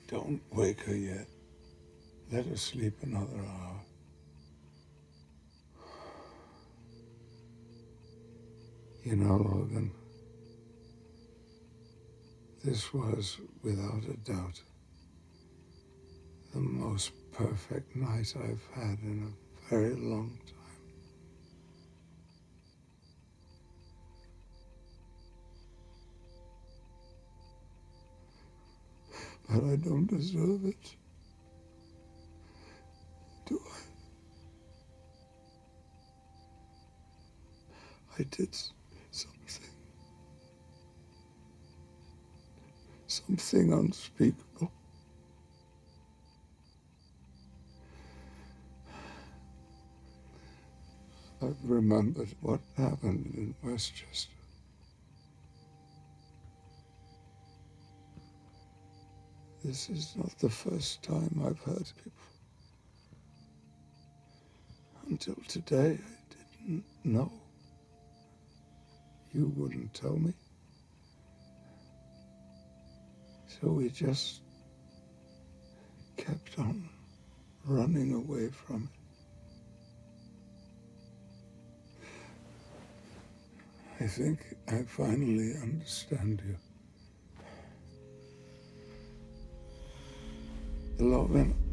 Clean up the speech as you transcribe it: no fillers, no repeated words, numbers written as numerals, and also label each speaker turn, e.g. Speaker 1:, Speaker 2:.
Speaker 1: Don't wake her yet. Let her sleep another hour. You know, Logan, this was, without a doubt, the most perfect night I've had in a very long time. But I don't deserve it, do I? I did something unspeakable. I've remembered what happened in Westchester. This is not the first time I've hurt people. Until today, I didn't know. You wouldn't tell me. So we just kept on running away from it. I think I finally understand you. Logan,